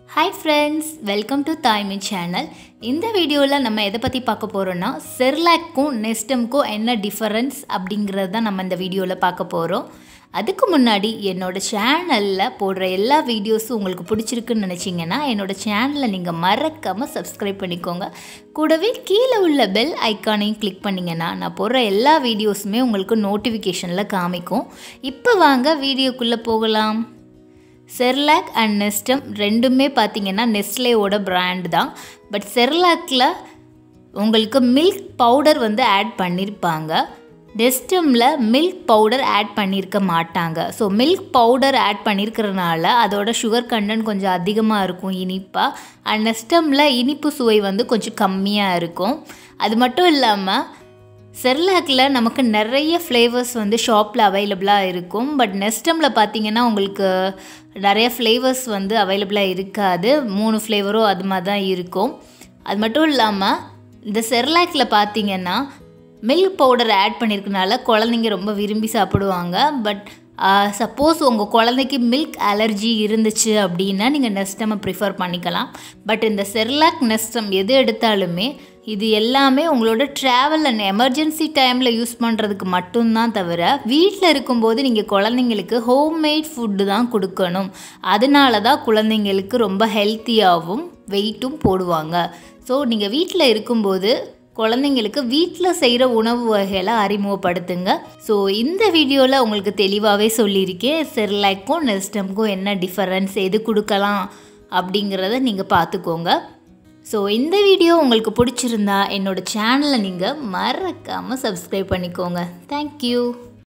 Hi friends, welcome to Thaimi channel. இந்த வீடியோல நம்ம எதை பத்தி பார்க்க போறோம்னா Cerelacக்கும் Nestumக்கும் என்ன டிஃபரன்ஸ் அப்படிங்கறது தான் நம்ம இந்த வீடியோல பார்க்க போறோம். அதுக்கு முன்னாடி என்னோட சேனல்ல போடுற எல்லா வீடியோஸும் உங்களுக்கு பிடிச்சிருக்குன்னு நினைச்சீங்கன்னா என்னோட சேனலை நீங்க மறக்காம Subscribe பண்ணிக்கோங்க. கூடவே கீழ உள்ள பெல் ஐகானையும் கிளிக் பண்ணீங்கன்னா நான் போடுற எல்லா வீடியோஸுமே உங்களுக்கு நோட்டிஃபிகேஷன்ல காமிக்கும். இப்போ வாங்க வீடியோக்குள்ள போகலாம். Cerelac and Nestum ரெண்டுமே பார்த்தீங்கன்னா நெஸ்லேயோட பிராண்ட் தான். பட் Cerelacல உங்களுக்கு மில்க் பவுடர் வந்து ஆட் பண்ணியிருப்பாங்க. Nestumல மில்க் பவுடர் ஆட் பண்ணியிருக்க மாட்டாங்க. ஸோ மில்க் பவுடர் ஆட் பண்ணியிருக்கிறனால அதோட சுகர் கண்டென்ட் கொஞ்சம் அதிகமாக இருக்கும் இனிப்பாக. அண்ட் Nestumல இனிப்பு சுவை வந்து கொஞ்சம் கம்மியாக இருக்கும். அது மட்டும் இல்லாமல் Cerelacல நமக்கு நிறைய ஃப்ளேவர்ஸ் வந்து ஷாப்பில் அவைலபிளாக இருக்கும். பட் Nestumல பார்த்தீங்கன்னா உங்களுக்கு நிறைய ஃப்ளேவர்ஸ் வந்து அவைலபிளாக இருக்காது. 3 ஃப்ளேவரோ அது மாதிரி தான் இருக்கும். அது மட்டும் இல்லாமல் இந்த Cerelacல பார்த்தீங்கன்னா மில்க் பவுடர் ஆட் பண்ணியிருக்கனால குழந்தைங்க ரொம்ப விரும்பி சாப்பிடுவாங்க. பட் சப்போஸ் உங்கள் குழந்தைக்கு மில்க் அலர்ஜி இருந்துச்சு அப்படின்னா நீங்கள் Nestumமை ப்ரிஃபர் பண்ணிக்கலாம். பட் இந்த Cerelac Nestum எது எடுத்தாலுமே இது எல்லாமே உங்களோட ட்ராவல் அண்ட் எமர்ஜென்சி டைமில் யூஸ் பண்ணுறதுக்கு மட்டும்தான் தவிர வீட்டில் இருக்கும்போது நீங்கள் குழந்தைங்களுக்கு ஹோம்மேட் ஃபுட்டு தான் கொடுக்கணும். அதனால தான் குழந்தைங்களுக்கு ரொம்ப ஹெல்த்தியாகவும் வெயிட்டும் போடுவாங்க. ஸோ நீங்கள் வீட்டில் இருக்கும்போது குழந்தைங்களுக்கு வீட்டில் செய்கிற உணவு வகைகளை அறிமுகப்படுத்துங்க. ஸோ இந்த வீடியோவில் உங்களுக்கு தெளிவாகவே சொல்லியிருக்கேன். Cerelacக்கும் Nestumக்கும் என்ன டிஃபரன்ஸ், எது கொடுக்கலாம் அப்படிங்கிறத நீங்கள் பார்த்துக்கோங்க. ஸோ இந்த வீடியோ உங்களுக்கு பிடிச்சிருந்தா என்னோட சேனலை நீங்கள் மறக்காமல் Subscribe பண்ணிக்கோங்க. தேங்க்யூ.